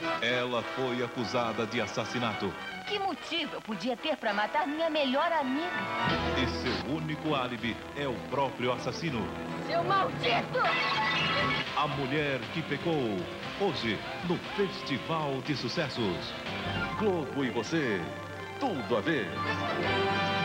Ela foi acusada de assassinato. Que motivo eu podia ter para matar minha melhor amiga? E seu único álibi é o próprio assassino. Seu maldito! A Mulher que Pecou. Hoje, no Festival de Sucessos. Globo e você, tudo a ver.